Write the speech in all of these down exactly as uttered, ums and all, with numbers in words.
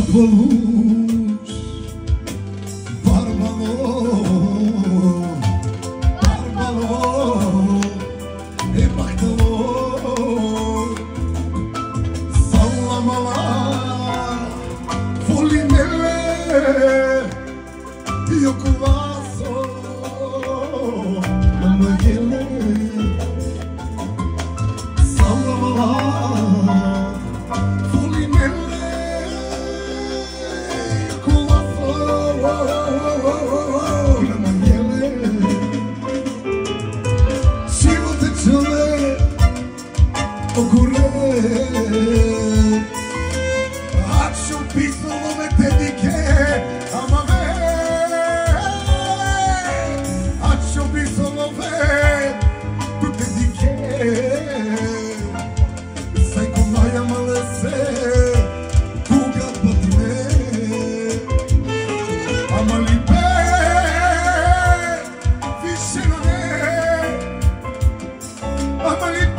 Paluș, Barbalo, Barbalo, e Bahtalo, Sallamala, Folinele, Iocuvaso, Mamagele, Sallamala. Acho piso lo me te dike ama ve Acho piso lo ve tu te dike Sai como ai amalese tu gat patme Amalipe Vishenane Amalipe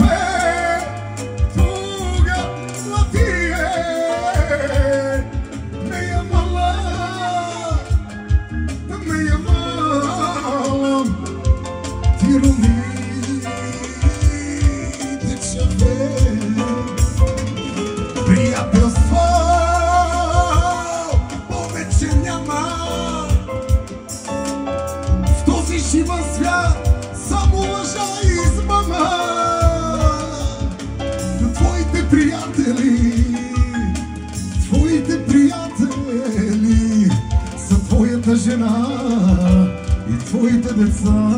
Живо свят, само лъжа и измама. Твоите приятели, твоите приятели са твоята жена и твоите деца.